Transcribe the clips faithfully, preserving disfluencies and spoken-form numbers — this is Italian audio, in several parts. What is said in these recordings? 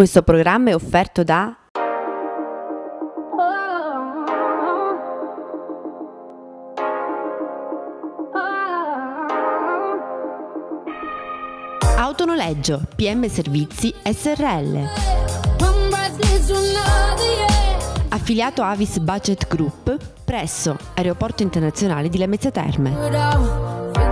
Questo programma è offerto da Autonoleggio P M Servizi S R L, affiliato Avis Budget Group presso Aeroporto Internazionale di Lamezia Terme.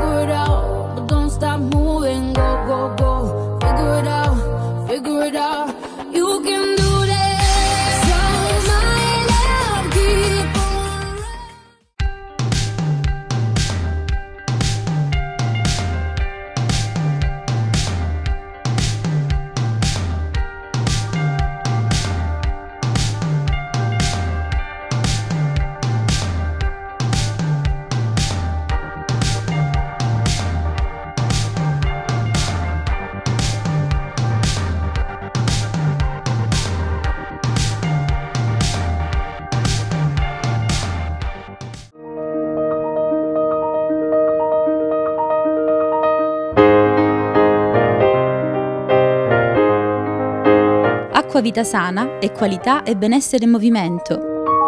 Acqua Vita Sana è qualità e benessere in movimento.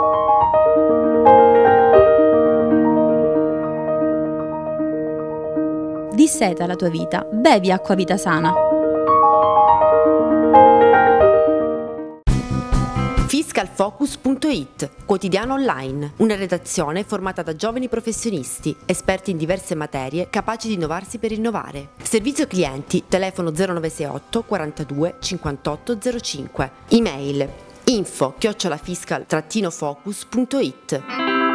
Disseta la tua vita, bevi Acqua Vita Sana. fiscalfocus punto it, quotidiano online, una redazione formata da giovani professionisti, esperti in diverse materie, capaci di innovarsi per innovare. Servizio clienti, telefono zero nove sei otto quarantadue cinquantotto zero cinque, email info chiocciola fiscal focus punto it.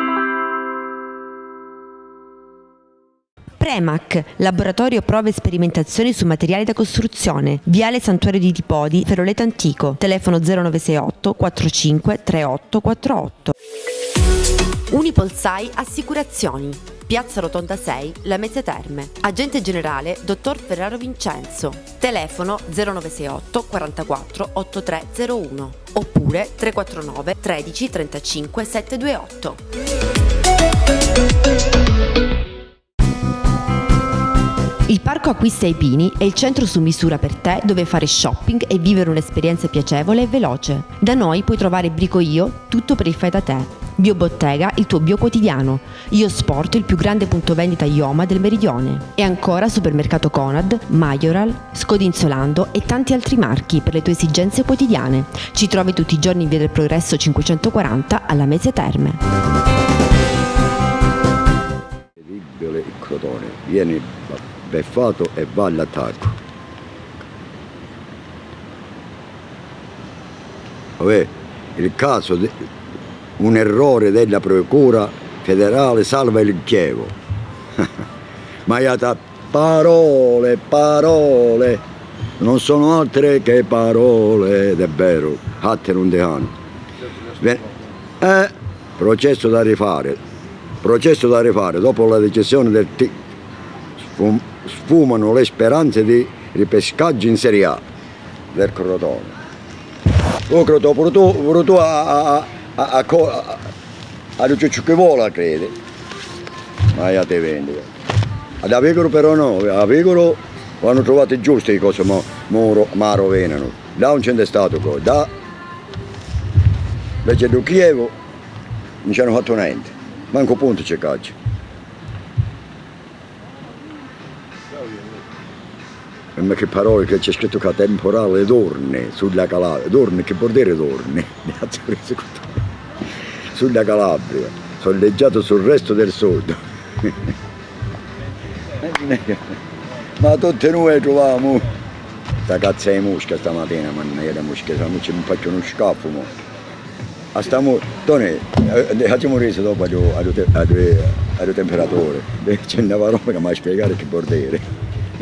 Premac, laboratorio prove e sperimentazioni su materiali da costruzione, Viale Santuario di Tripodi, Feroleto Antico, telefono zero nove sei otto quarantacinque trentotto quarantotto. Unipolsai Assicurazioni, Piazza Rotonda sei, Lamezia Terme. Agente generale dottor Ferraro Vincenzo, telefono zero nove sei otto quarantaquattro ottantatré zero uno oppure tre quattro nove tredici trentacinque settecentoventotto. Il Parco Acquista ai Pini è il centro su misura per te dove fare shopping e vivere un'esperienza piacevole e veloce. Da noi puoi trovare Brico Io, tutto per il fai da te. Biobottega, il tuo bio quotidiano. Io Sport, il più grande punto vendita Ioma del Meridione. E ancora Supermercato Conad, Majoral, Scodinzolando e tanti altri marchi per le tue esigenze quotidiane. Ci trovi tutti i giorni in Via del Progresso cinquecentoquaranta alla Lamezia Terme. Il Crotone viene beffato e va all'attacco. Vabbè, il caso di un errore della procura federale salva il Chievo. Ma io parole, parole, non sono altre che parole, ed è vero, hatte non dehano. Eh, processo da rifare, processo da rifare, dopo la decisione del T sfumano le speranze di ripescaggio in Serie A del Crotone. Oh Crotone, pure tu, pure tu a, a, a, a, a, a ciò che vuole, credi. Ma io te vendi. Ad Avigoro però no, a Avigoro hanno trovato giuste le cose, ma moro, maro venano. Da non c'è stato poi, da invece di Chievo non ci hanno fatto niente, manco punto c'è caccia. Ma che parole che c'è scritto che temporale Dorne sulla Calabria, Dorne che vuol dire Dorne? Sulla Calabria, soleggiato sul resto del sud. Ma tutte noi troviamo sta cazzo di musca stamattina, ma io la musca, non ci faccio uno scafo. Mo. A sta mo, Tone, facciamo reso dopo al temperatore, c'è una parola che mi ha spiegato che vuol dire.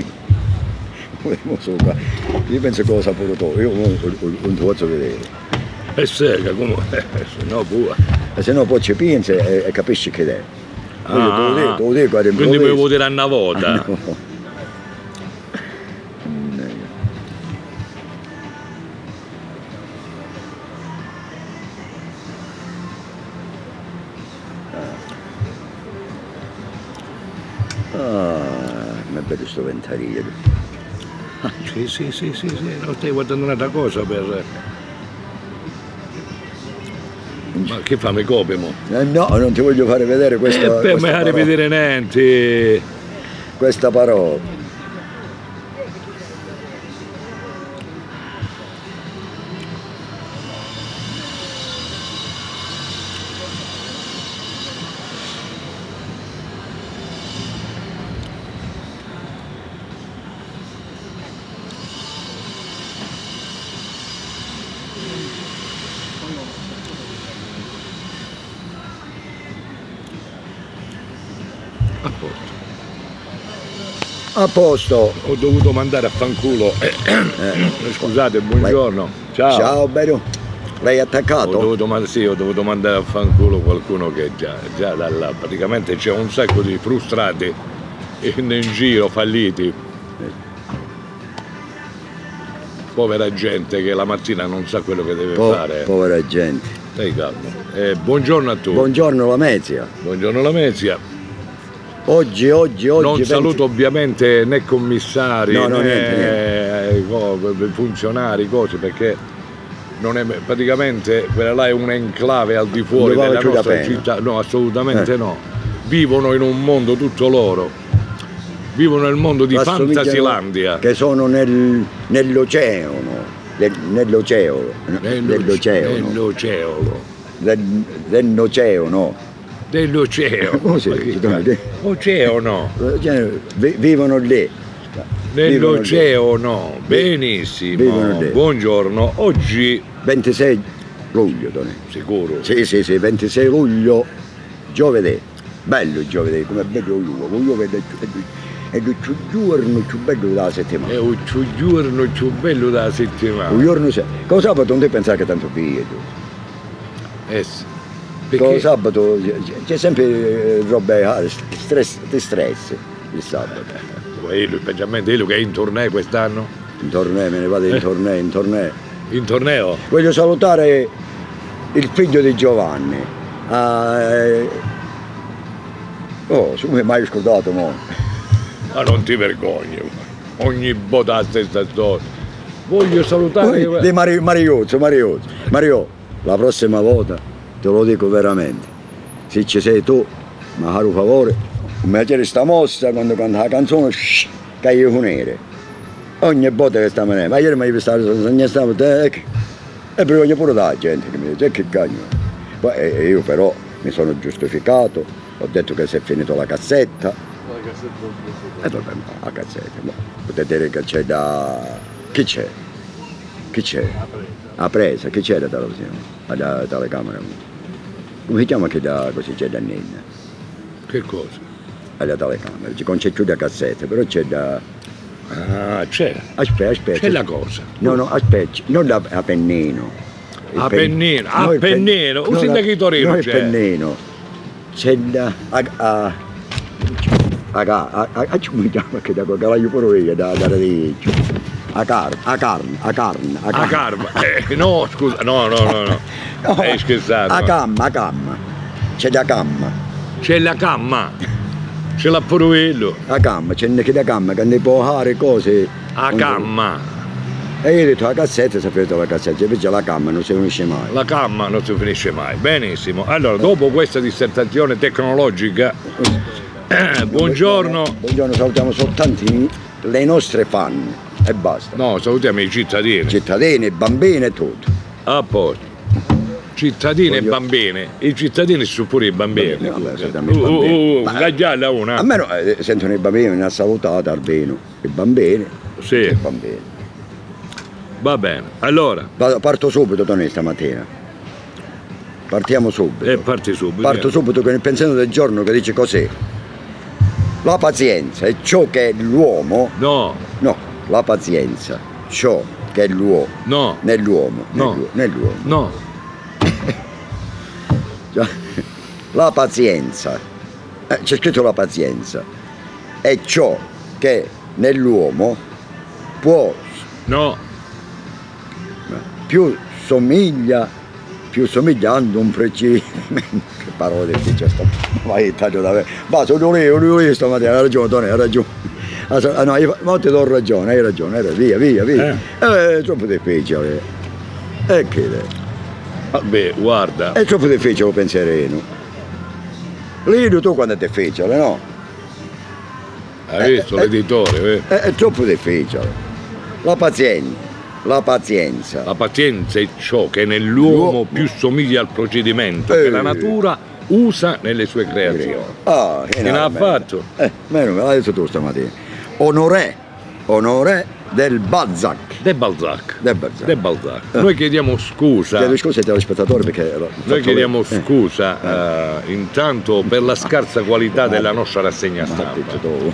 Io penso che lo sapevo tutto, io non ti posso vedere. È seca, come? Se no pure. E se no poi ci pensi e, e capisci che è. Ah, te lo dico, quindi mi vuoi dire una volta? Ah, no. Ah, ma è bello sto ventariero. Sì, sì, sì, sì, sì, non stai guardando un'altra cosa per... Ma che fa, mi copie mo? Eh, no, non ti voglio fare vedere questa, Eh, per questa me parola. vedere niente. Questa parola. A posto. A posto. Ho dovuto mandare a fanculo. Eh, scusate, buongiorno. Ciao. Ciao, bello. L'hai attaccato? Ho dovuto, man- sì, ho dovuto mandare a fanculo qualcuno che già, già da là. Praticamente c'è un sacco di frustrati in, in giro, falliti. Povera gente che la mattina non sa quello che deve Po- fare. povera gente. Stai calmo. Eh, buongiorno a tutti. Buongiorno Lamezia. Buongiorno Lamezia. Oggi, oggi, oggi... Non venti saluto ovviamente né commissari No, no, né niente, co- funzionari, cose, perché non è, praticamente quella là è un'enclave al di fuori Non vale della più la nostra pena. città. No, assolutamente Eh. no. Vivono in un mondo tutto loro. Vivono nel mondo di assomigliano- Fantasilandia. Che sono nel, nell'oceano. Nel- nell'oceano. Nell'oceano. Nell'oceano. Del- Dell'oceano. Dell'oceano. Come si Ma che dice? cazzo? Oceano. Cioè, vi- Vivono lì. Vivono lì. Nell'oceano. Benissimo. Vivono lì. Buongiorno. Oggi ventisei luglio, Tony. sicuro. Sì, sì, sì, ventisei luglio, giovedì. Bello il giovedì, come bello io. Io vedo è il giorno più bello della settimana. È il giorno più bello della settimana. Un giorno se... Con sabato non ti pensare che tanto via tu. Eh sì. Con Perché sabato c'è sempre eh, roba, eh, stress, di stress il sabato. quello, specialmente quello che è in torneo quest'anno? In torneo, me ne vado in torneo, in torneo. In torneo? Voglio salutare il figlio di Giovanni. Ah, eh... Oh, su mi hai mai scordato, mo? Ma non ti vergogni, ogni volta la stessa storia. Voglio salutare... Poi, di Mario, Mariozzo, Mariozzo. Mario, la prossima volta te lo dico veramente, se ci sei tu, mi fai un favore, mi piace sta mossa quando canta la canzone, shh, che io funere. Ogni volta che stiamo ne, ma ieri mi hai visto, non stavo, e voglio pure la gente che mi dice, che cagno. Poi eh, io però mi sono giustificato, ho detto che si è finito la cassetta. La cassetta? E vabbè, la cassetta, ma potete dire che c'è da... Chi c'è? Chi c'è? La presa, chi c'è da televisione? La telecamera? Come si chiama che da così c'è da Nenna? Che cosa? Alla telecamera, non c'è più da cassetta, però c'è da... Ah, c'è. Aspetta, aspetta. C'è la cosa. No, no, aspetta, non da a pennino. Il A pen- pennino, a no, il pen- pennino, un no, sindaco di Torino no, il c'è. pennino. C'è da... A... a a a a a a come si chiama che da qua, che la io pure io, da da radice. A carne, a carne, a carne, a A carma. Eh, no, scusa, no, no, no, no. No, Hai scherzato. a camma, a camma. C'è da camma. C'è la camma. Ce l'ha pure quello. A camma, c'è anche da camma che ne può fare cose. A camma. E io ho detto la cassetta, sapete la cassetta, invece la camma non si finisce mai. La camma non si finisce mai. Benissimo. Allora, dopo questa dissertazione tecnologica, eh, buongiorno. Buongiorno, salutiamo soltanto i- le nostre fan e basta. No, salutiamo i cittadini. Cittadini, bambini e tutto. A posto. Cittadini Voglio- e bambini. I cittadini sono pure i bambini. Bambini, vabbè, Uh, salutiamo i uh, bambini. uh, Ma- la gialla una. Almeno eh, sentono i bambini, mi ha salutato Albino. I bambini. Sì. I bambini. Va bene. Allora, Vado- Parto subito, Tony, stamattina. Partiamo subito. e parti subito. Parto subito con il pensiero del giorno che dice così. La pazienza è ciò che è l'uomo. No, No, la pazienza, ciò che è l'uomo. no, Nell'uomo. No. nell'uomo, Nell'uomo. no. Cioè, la pazienza, eh, c'è scritto la pazienza, è ciò che nell'uomo può No, più somiglia, più somigliando un preciso. Che parole dice sto vai taglio da me. Ma sono lì, sono lì stamattina, ha ragione, Tony, ha ragione. Ah, no, io, ma ti do ragione, hai ragione, hai ragione, via, via, via. Eh. È troppo difficile. E che è? Vabbè, guarda. È troppo difficile pensierino. Lì tu quando è difficile, no? Hai visto eh, l'editore? Eh? È, è troppo difficile. La pazienza, la pazienza. La pazienza è ciò che nell'uomo più somiglia al procedimento Eh. che la natura usa nelle sue creazioni. Ah, Che ne ha fatto? Eh, meno me l'hai detto tu stamattina. Honoré, Honoré del Balzac. De Balzac. De Balzac. De Balzac. Eh. Noi chiediamo scusa. Chiedo scusa ai telespettatori perché... Noi chiediamo eh. scusa eh, intanto per la scarsa qualità della nostra rassegna Ma stampa. detto tu.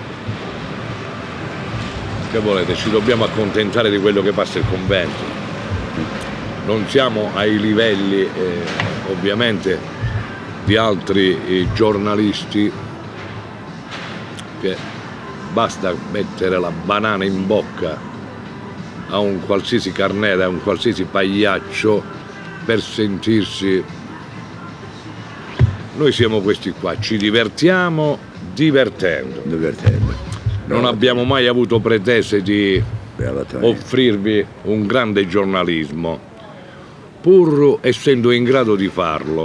Che volete? Ci dobbiamo accontentare di quello che passa il convento. Non siamo ai livelli, eh, ovviamente, di altri eh, giornalisti che basta mettere la banana in bocca a un qualsiasi carnera, a un qualsiasi pagliaccio per sentirsi. Noi siamo questi qua, ci divertiamo divertendo. Divertente. Non abbiamo mai avuto pretese di offrirvi un grande giornalismo, pur essendo in grado di farlo.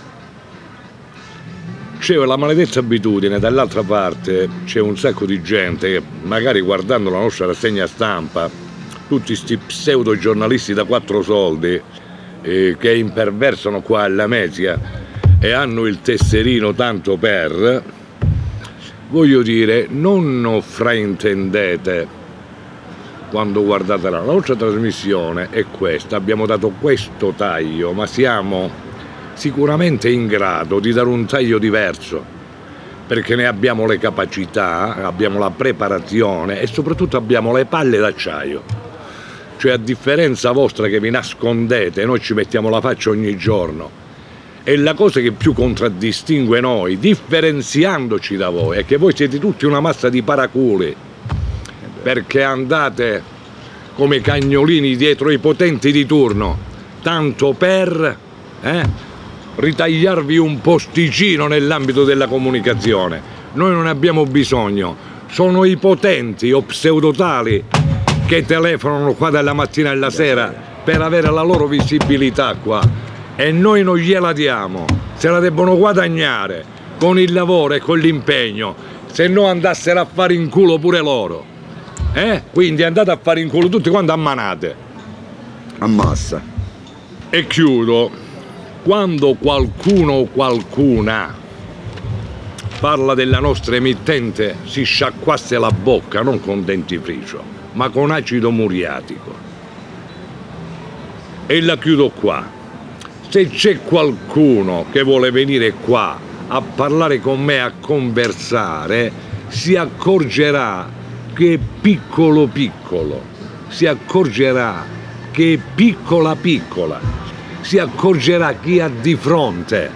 C'è la maledetta abitudine, dall'altra parte c'è un sacco di gente che magari guardando la nostra rassegna stampa, tutti sti pseudo giornalisti da quattro soldi eh, che imperversano qua alla Mesia e hanno il tesserino tanto per, voglio dire, non fraintendete quando guardate la nostra trasmissione è questa, abbiamo dato questo taglio, ma siamo sicuramente in grado di dare un taglio diverso, perché ne abbiamo le capacità, abbiamo la preparazione e soprattutto abbiamo le palle d'acciaio. Cioè, a differenza vostra che vi nascondete, noi ci mettiamo la faccia ogni giorno. E la cosa che più contraddistingue noi, differenziandoci da voi, è che voi siete tutti una massa di paraculi, perché andate come cagnolini dietro i potenti di turno, tanto per eh, ritagliarvi un posticino nell'ambito della comunicazione. Noi non ne abbiamo bisogno, sono i potenti o pseudotali che telefonano qua dalla mattina alla sera per avere la loro visibilità qua, e noi non gliela diamo, se la debbono guadagnare con il lavoro e con l'impegno, se no andassero a fare in culo pure loro. Eh? Quindi andate a fare in culo tutti quanti a manate. Ammassa. E chiudo. Quando qualcuno o qualcuna parla della nostra emittente, si sciacquasse la bocca non con dentifricio, ma con acido muriatico. E la chiudo qua. Se c'è qualcuno che vuole venire qua a parlare con me, a conversare, si accorgerà che è piccolo piccolo, si accorgerà che è piccola piccola, si accorgerà chi ha di fronte.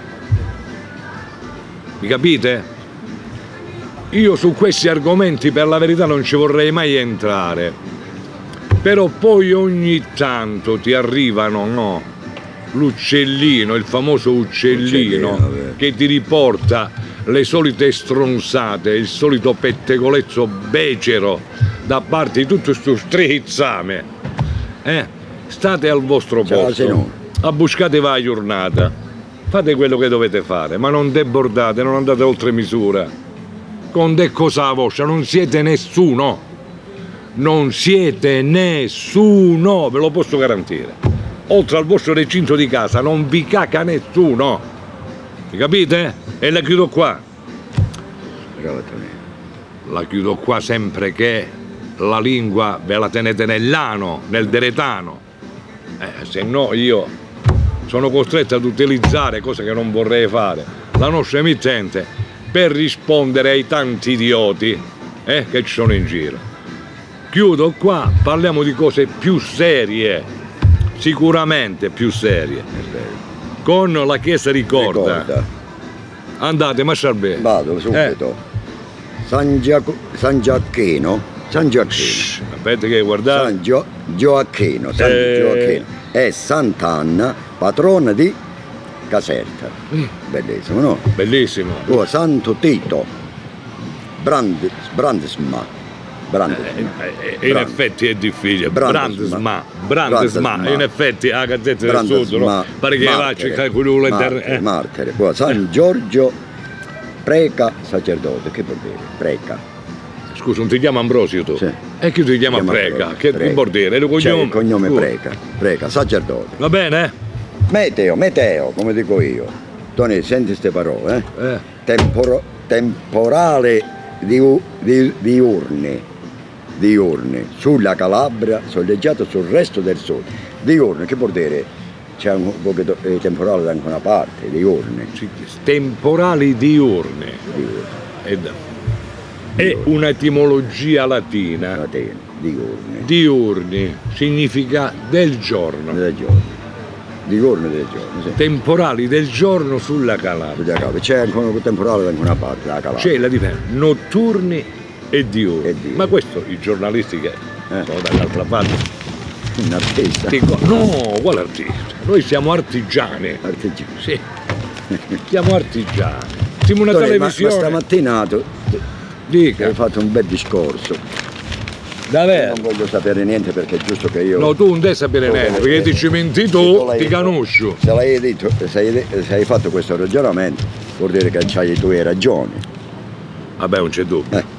Mi capite? Io su questi argomenti per la verità non ci vorrei mai entrare, però poi ogni tanto ti arrivano, no? L'uccellino, il famoso uccellino, Uccellino, che ti riporta le solite stronzate, il solito pettegolezzo becero da parte di tutto sto strizzame. Eh? State al vostro Ciao, posto, signore. abbuscatevi la giornata, fate quello che dovete fare, ma non debordate, non andate oltre misura. Con de cosa vostra, non siete nessuno, non siete nessuno, ve lo posso garantire. Oltre al vostro recinto di casa non vi caca nessuno, mi capite? E la chiudo qua. La chiudo qua sempre che la lingua ve la tenete nell'ano, nel deretano. Eh, se no io sono costretto ad utilizzare, cosa che non vorrei fare, la nostra emittente per rispondere ai tanti idioti eh, che ci sono in giro. Chiudo qua, parliamo di cose più serie, sicuramente più serie. Con la Chiesa ricorda. Ricorda. Andate, ma bene. Vado subito. Eh. San, Giaco- San Giacchino, San Giacchino, Aspetta che guardate. San Gio- Gioacchino, San Eh. Gioacchino e Sant'Anna, patrona di Caserta. Mm. Bellissimo, no? Bellissimo. Oh, Santo Tito, Brand, Brandsma. Brandesma. Eh, eh, in Brand. effetti è difficile. Brandesma. Brandesma. Brandesma. Brandesma. In effetti la Gazzetta del Brandesma. Sud, no? Pare che va a cercare quello Martere, eh. Martere. Poi San Giorgio preca sacerdote, che vuol dire? Preca. Scusa, non ti chiama Ambrosio tu? Sì. E chi ti chiama, Si chiama Preca? Preca, Che Preca. vuol dire? È il Cioè, cognome? il cognome Uh. preca, preca, sacerdote. Va bene? Meteo, meteo, come dico io. Tony, senti queste parole, eh? Eh. Temporo- temporale diu- di- diurni, diurni, sulla Calabria, soleggiato sul resto del sud. Diurni, che vuol dire? C'è un po' di eh, temporale da anche una parte, diurni. Temporali diurni. diurni. Ed è un'etimologia latina. Latina, diurni. Diurni significa del giorno. Del giorno. Diurni del giorno, sì. Temporali del giorno sulla Calabria. Sulla Calabria. C'è anche un temporale da anche una parte, la Calabria. C'è la differenza, notturni e diurni. E diurni. Ma questo i giornalisti che Eh. sono dall'altra parte Un artista. dicono no, quale artista? Noi siamo artigiani. Artigiano. Sì, siamo artigiani. Siamo una Tony, ma, ma televisione. stamattina tu Dica, hai fatto un bel discorso. davvero. Non voglio sapere niente perché è giusto che io... No, tu non devi sapere Tu niente, devi- perché ti ci menti Se tu, l'hai- ti conosco. Se l'hai detto, se hai, se hai fatto questo ragionamento, vuol dire che c'hai le tue ragioni. Vabbè, non c'è dubbio. Eh.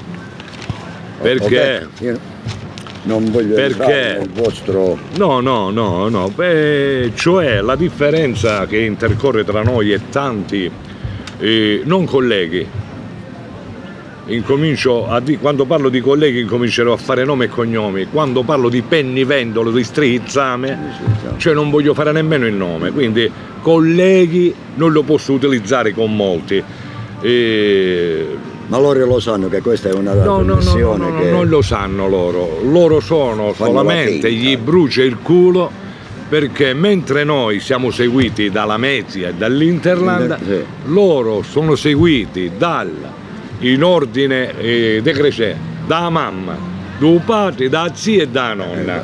Perché? Ok? Io non voglio Perché? entrare nel vostro... No, no, no, no. Beh, cioè la differenza che intercorre tra noi e tanti eh, non colleghi. Incomincio a di- quando parlo di colleghi incomincerò a fare nome e cognomi. Quando parlo di pennivendolo, di strizzame, cioè non voglio fare nemmeno il nome. Quindi colleghi non lo posso utilizzare con molti. Eh, Ma loro lo sanno che questa è una No, no, no, no, trasmissione no, no, che... non lo sanno loro, loro sono Fanno solamente, la finta. gli brucia il culo perché mentre noi siamo seguiti dalla Mezia e dall'Interland, Sì. loro sono seguiti dal, in ordine eh, decrescente, da mamma, da padre, da zia e da nonna.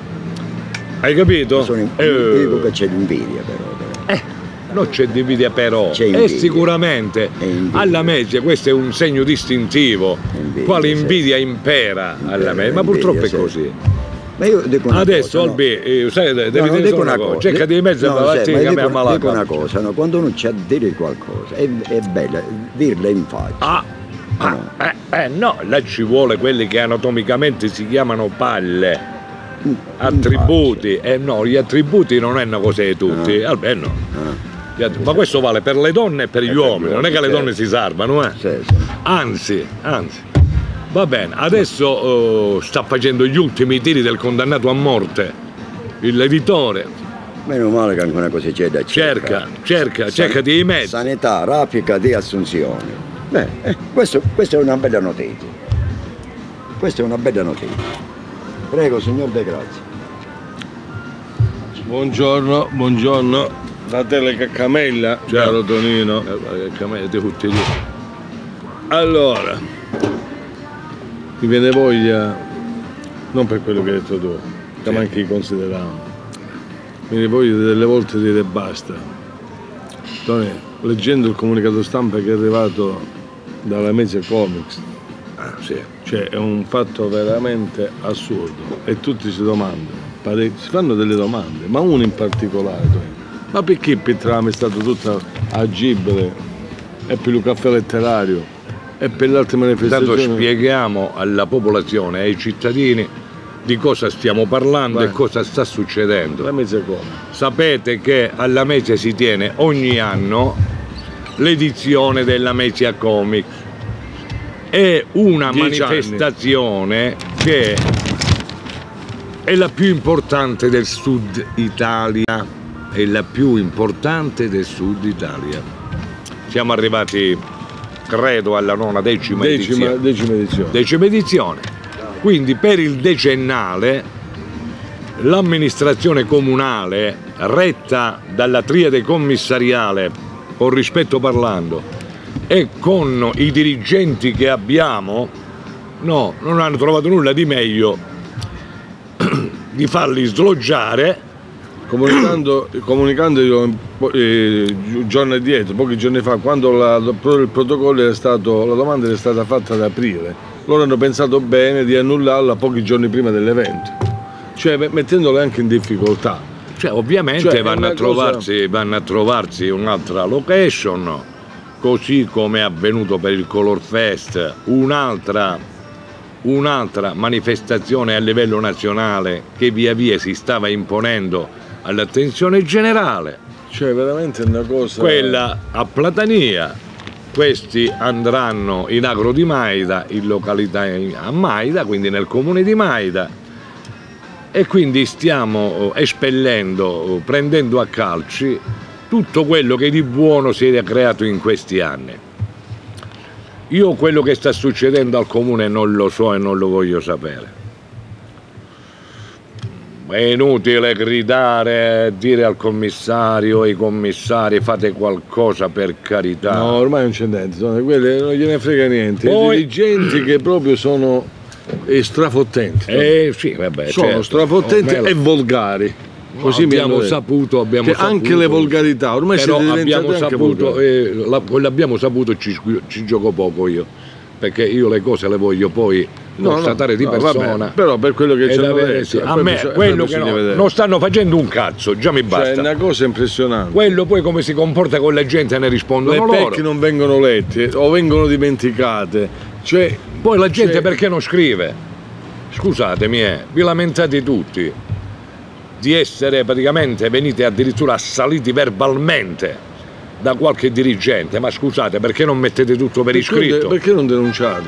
Hai capito? Sono in... Eh, Dico che c'è l'invidia però. però. eh, non c'è invidia però, C'è e invidia. sicuramente È invidia. alla Mezia questo è un segno distintivo, Invidia, quale sì. invidia impera alla Impera, Mezia, ma purtroppo è invidia, sì. così. Ma io dico una Adesso cosa, Albi, eh, sai, devi no, no, dire dico solo una una cosa, cosa. cerca di mezzo No, la sì, mattina ma che dico, abbiamo la dico una cappa. cosa, no, quando uno c'è a dire qualcosa, è, è bella dirla in faccia. Ah, ah, eh, eh, no, là ci vuole quelli che anatomicamente si chiamano palle, In- in attributi, eh no, gli attributi non è una cosa di tutti, Ah. almeno. faccia. Ah, Gli att- Ma questo vale per le donne e per gli per uomini, gli non è che le uomini, donne si salvano, eh? sì, sì. Anzi, anzi. Va bene, adesso eh, sta facendo gli ultimi tiri del condannato a morte, l'editore. Meno male che ancora così c'è da Cerca, cercare. cerca, San- cerca di mezzo. Sanità, raffica di assunzioni. Beh, eh, questo, questa è una bella notizia. Questa è una bella notizia. Prego, signor De Grazia. Buongiorno, buongiorno. Da Telecacamella, caro Tonino. Eh, di tutti gli- Allora, mi viene voglia, non per quello che hai detto tu, che Sì. manchi consideravo, mi viene voglia delle volte di dire basta. Tony, leggendo il comunicato stampa che è arrivato dalla Mezia Comics, Ah, sì. cioè è un fatto veramente assurdo e tutti si domandano, pare- si fanno delle domande, ma uno in particolare, Tony, ma perché Pitrame è stato tutto agibile e per il caffè letterario e per le altre Intanto manifestazioni? spieghiamo alla popolazione, ai cittadini, di cosa stiamo parlando Vai. e cosa sta succedendo. La Mezia Comics. Sapete che alla Mezia si tiene ogni anno l'edizione della Mezia Comics. È una Dieci manifestazione che è la più importante del Sud Italia, è la più importante del Sud Italia. Siamo arrivati, credo, alla nona decima, Decima, edizione. decima edizione. Decima edizione. Quindi per il decennale l'amministrazione comunale, retta dalla triade commissariale, con rispetto parlando, e con i dirigenti che abbiamo, no, non hanno trovato nulla di meglio di farli sloggiare comunicando, comunicando io, eh, giorni addietro, pochi giorni fa, quando la, il protocollo era stato, la domanda era stata fatta ad aprile, loro hanno pensato bene di annullarla pochi giorni prima dell'evento, cioè mettendole anche in difficoltà. Cioè, ovviamente Cioè, vanno, a trovarsi, cosa... vanno a trovarsi un'altra location, così come è avvenuto per il Color Fest, un'altra, un'altra manifestazione a livello nazionale che via via si stava imponendo all'attenzione generale. Cioè, veramente è una cosa... Quella a Platania. Questi andranno in Agro di Maida, in località a Maida, quindi nel comune di Maida, e quindi stiamo espellendo, prendendo a calci tutto quello che di buono si è creato in questi anni. Io quello che sta succedendo al comune non lo so e non lo voglio sapere. È inutile gridare, dire al commissario, ai commissari fate qualcosa per carità. No, ormai non c'è niente, quelli non gliene frega niente. Poi... I dirigenti che proprio sono strafottenti. Eh sì, vabbè, sono certo. strafottenti oh, e volgari. Così abbiamo saputo, abbiamo che saputo, anche le volgarità, ormai però siete abbiamo diventati anche saputo, eh, la, l'abbiamo saputo ci, ci gioco poco io, perché io le cose le voglio poi no, constatare no, di no, persona. Vabbè, però per quello che c'è avere, sì, a me quello che no, non stanno facendo un cazzo, già mi basta. Cioè, è una cosa impressionante. Quello poi come si comporta con la gente ne rispondono le loro. Le pecche non vengono lette o vengono dimenticate. Cioè, poi la gente cioè... perché non scrive? Scusatemi, eh, vi lamentate tutti di essere praticamente venite addirittura assaliti verbalmente da qualche dirigente, ma scusate, perché non mettete tutto per perché iscritto? Perché non denunciate?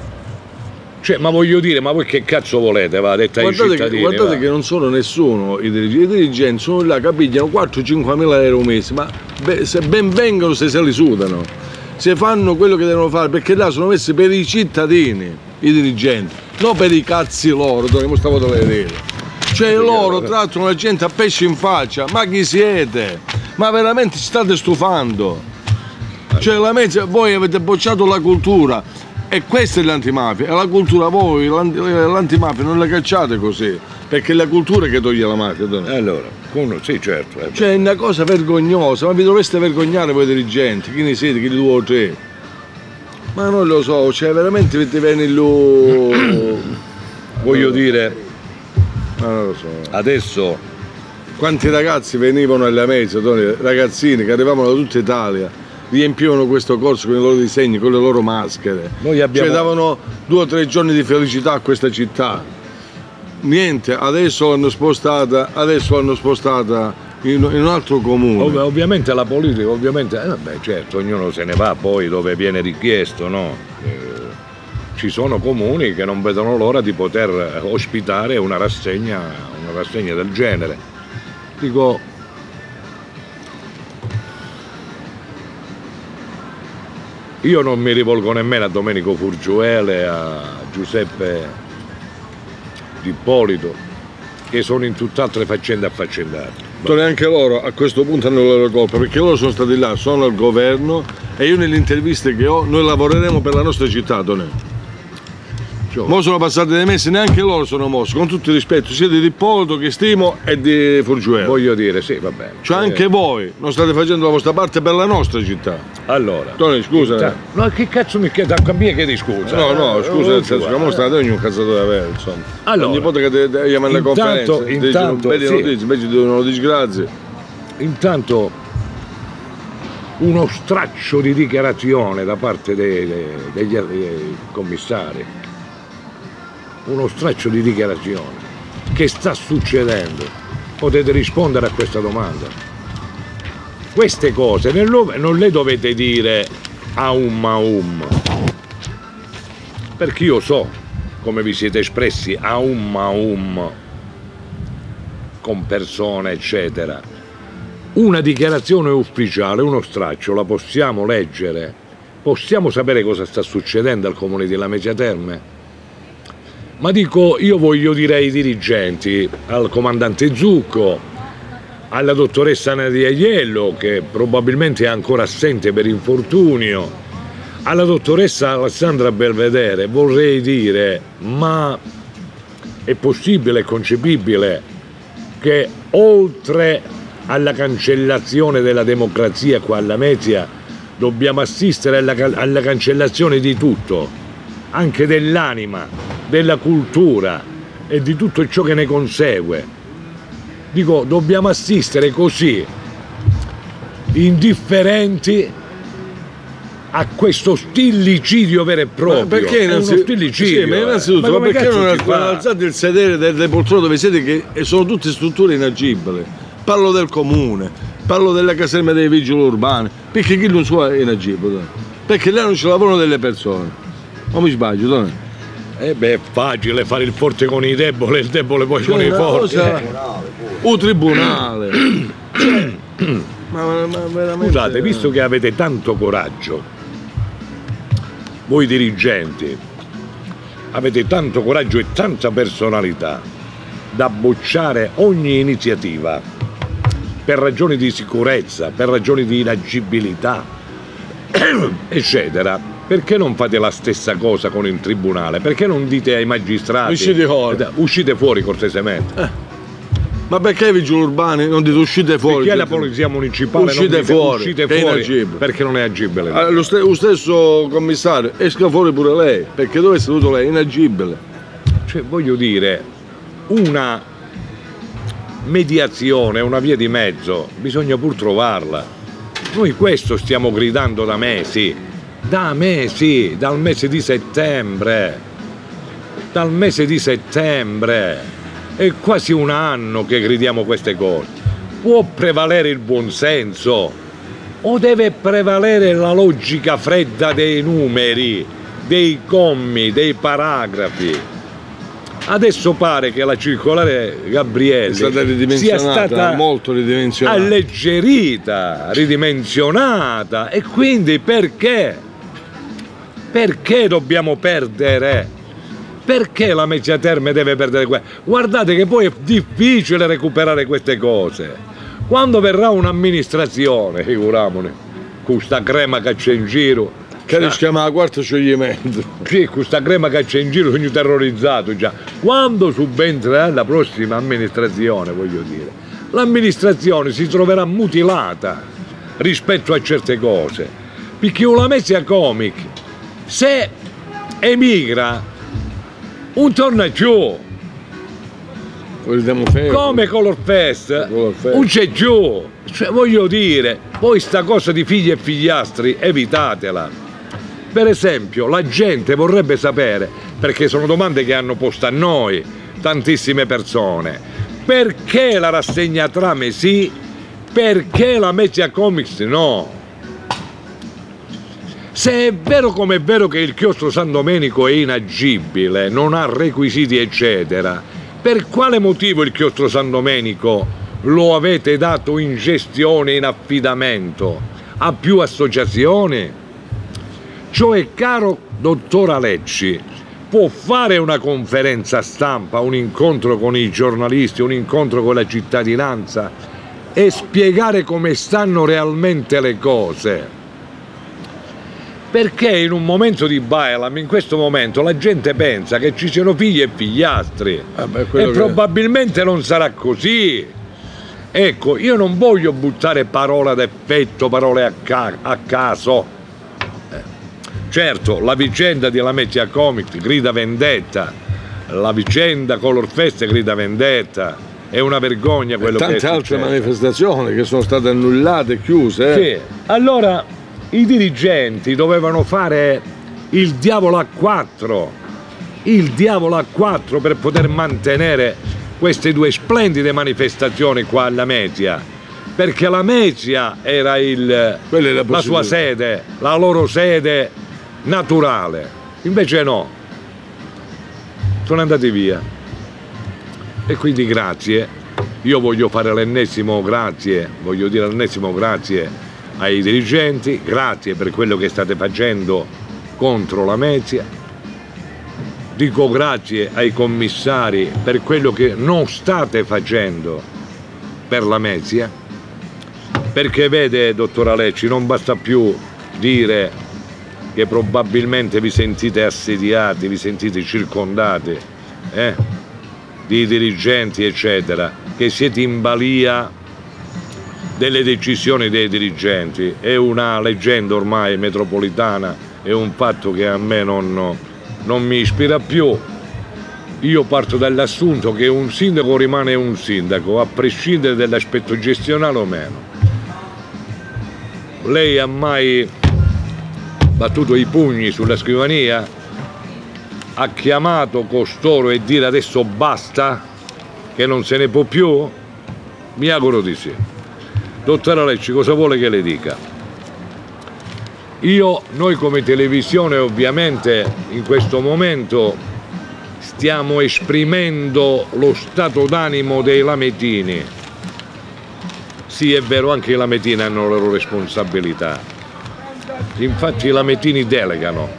Cioè, ma voglio dire, ma voi che cazzo volete, va, detta ai cittadini? Che, guardate va. Che non sono nessuno i dirigenti, i dirigenti sono là che pigliano quattro cinque mila euro mesi, ma be, se ben vengono se se li sudano, se fanno quello che devono fare, perché là sono messi per i cittadini, i dirigenti, non per i cazzi loro, che mi stavo a dire. Cioè loro trattano la gente a pesce in faccia, ma chi siete? Ma veramente ci state stufando? Cioè la mezza, voi avete bocciato la cultura e questa è l'antimafia, e la cultura voi, l'antimafia non la cacciate così, perché è la cultura che toglie la mafia. Allora, uno, sì certo. Eh. Cioè è una cosa vergognosa, ma vi dovreste vergognare voi dirigenti, chi ne siete, chi di due o tre? Ma non lo so, cioè veramente vi viene lo... Voglio dire... Ma non lo so. Adesso quanti ragazzi venivano alle mezze, ragazzini che arrivavano da tutta Italia, riempivano questo corso con i loro disegni, con le loro maschere. Noi abbiamo... Cioè davano due o tre giorni di felicità a questa città. Niente, adesso l'hanno spostata, adesso l'hanno spostata in, in un altro comune. Ov- ovviamente la politica, ovviamente, eh, beh, certo, ognuno se ne va poi dove viene richiesto, no? Eh, ci sono comuni che non vedono l'ora di poter ospitare una rassegna, una rassegna del genere. Dico, io non mi rivolgo nemmeno a Domenico Furgiuele, a Giuseppe D'Ippolito, che sono in tutt'altre faccende affaccendate. Neanche loro a questo punto hanno la loro colpa, perché loro sono stati là, sono al governo e io nelle interviste che ho, noi lavoreremo per la nostra città, Tonè. Mo sono passati dei mesi, neanche loro sono mossi, con tutto il rispetto sia di Ippolito che stimo e di Furgiuele. Voglio dire, sì, va bene. Cioè eh. anche voi non state facendo la vostra parte per la nostra città. Allora. Tony, scusa. No, che cazzo mi chiedi? A me chiedi scusa. No, no, scusa, eh, nel senso che mo state ogni cazzato da avere, insomma. Allora. Ogni volta che te, te chiamano alle conferenze, intanto, vedi sì. notizie, invece di una disgrazia. Intanto uno straccio di dichiarazione da parte dei, dei, degli, dei commissari. Uno straccio di dichiarazione. Che sta succedendo? Potete rispondere a questa domanda. Queste cose non le dovete dire a um a um, perché io so come vi siete espressi a um a um con persone eccetera. Una dichiarazione ufficiale, uno straccio, la possiamo leggere, possiamo sapere cosa sta succedendo al comune di Lamezia Terme. Ma dico, io voglio dire ai dirigenti, al comandante Zucco, alla dottoressa Nadia Iello, che probabilmente è ancora assente per infortunio, alla dottoressa Alessandra Belvedere, vorrei dire, ma è possibile, è concepibile che oltre alla cancellazione della democrazia qua alla Lamezia dobbiamo assistere alla, alla cancellazione di tutto, anche dell'anima, della cultura e di tutto ciò che ne consegue. Dico, dobbiamo assistere così, indifferenti, a questo stillicidio vero e proprio. Ma perché innanzi... è uno stillicidio? Sì, ma innanzitutto, ma ma perché non fa? alzate il sedere delle poltrone dove siete, che sono tutte strutture inagibili? Parlo del comune, parlo delle caserme dei vigili urbani, perché chi non so è inagibile? Perché là non ci lavorano delle persone. Ma mi sbaglio, non è? Eh beh, è facile fare il forte con i deboli e il debole poi Cioè, con i una forti. cosa- Un tribunale. Cioè, ma, ma- ma veramente... Scusate, visto che avete tanto coraggio, voi dirigenti, avete tanto coraggio e tanta personalità da bocciare ogni iniziativa per ragioni di sicurezza, per ragioni di inagibilità, eccetera, perché non fate la stessa cosa con il tribunale? Perché non dite ai magistrati Uscite fuori. eh, uscite fuori cortesemente? Eh. Ma perché i vigili urbani non dite uscite fuori? Perché la polizia municipale Uscite non dite fuori, uscite che è fuori? inagibile. Perché non è agibile? Ah, lo, ste- lo stesso commissario, esca fuori pure lei, perché dove è seduto lei? Inagibile. Cioè, voglio dire, una mediazione, una via di mezzo, bisogna pur trovarla. Noi questo stiamo gridando da mesi, da mesi, dal mese di settembre, dal mese di settembre, è quasi un anno che gridiamo queste cose. Può prevalere il buonsenso o deve prevalere la logica fredda dei numeri, dei commi, dei paragrafi? Adesso pare che la circolare Gabrielli È stata sia ridimensionata, stata molto ridimensionata. alleggerita, ridimensionata, e quindi perché? Perché dobbiamo perdere? Perché la Lamezia Terme deve perdere questo? Guardate che poi è difficile recuperare queste cose. Quando verrà un'amministrazione, figuriamone, con sta crema che c'è in giro, Che si chiama la quarta scioglimento. sì, questa crema che c'è in giro sono terrorizzato già. Quando subentrerà la prossima amministrazione, voglio dire, l'amministrazione si troverà mutilata rispetto a certe cose. Perché una Lamezia Comic, se emigra, un torna giù. Come Color Fest, Color Fest. un c'è giù. Cioè, voglio dire, poi sta cosa di figli e figliastri, evitatela. Per esempio, la gente vorrebbe sapere, perché sono domande che hanno posto a noi tantissime persone, perché la rassegna trame sì, perché la Lamezia Comics no? Se è vero come è vero che il chiostro San Domenico è inagibile, non ha requisiti eccetera, per quale motivo il chiostro San Domenico lo avete dato in gestione, in affidamento a più associazioni? Cioè, caro dottor Alecci, può fare una conferenza stampa, un incontro con i giornalisti, un incontro con la cittadinanza e spiegare come stanno realmente le cose? Perché in un momento di Bailam, in questo momento, la gente pensa che ci siano figli e figliastri Ah, beh, e quello che- probabilmente non sarà così. Ecco, io non voglio buttare parole ad effetto, parole a, ca- a caso. Certo, la vicenda di Lamezia Comics grida vendetta, la vicenda Color Fest grida vendetta, è una vergogna quello che è Tante altre successo. manifestazioni che sono state annullate, chiuse. Eh? Sì, allora i dirigenti dovevano fare il diavolo a quattro, il diavolo a quattro per poter mantenere queste due splendide manifestazioni qua a Lamezia, perché Lamezia era il, Quella è la la sua possibilità. sede, la loro sede naturale, invece no, sono andati via. E quindi grazie, io voglio fare l'ennesimo grazie, voglio dire l'ennesimo grazie ai dirigenti, grazie per quello che state facendo contro Lamezia, dico grazie ai commissari per quello che non state facendo per Lamezia, perché vede, dottor Alecci, non basta più dire che probabilmente vi sentite assediati, vi sentite circondati eh, di dirigenti eccetera, che siete in balia delle decisioni dei dirigenti. È una leggenda ormai metropolitana, è un fatto che a me non, non mi ispira più. Io parto dall'assunto che un sindaco rimane un sindaco, a prescindere dall'aspetto gestionale o meno. Lei ha mai battuto i pugni sulla scrivania? Ha chiamato costoro e dire adesso basta, che non se ne può più? Mi auguro di sì. Dottora Lecci, cosa vuole che le dica? Io, noi come televisione ovviamente in questo momento stiamo esprimendo lo stato d'animo dei lametini. Sì, è vero, anche i lametini hanno le loro responsabilità. Infatti i lametini delegano.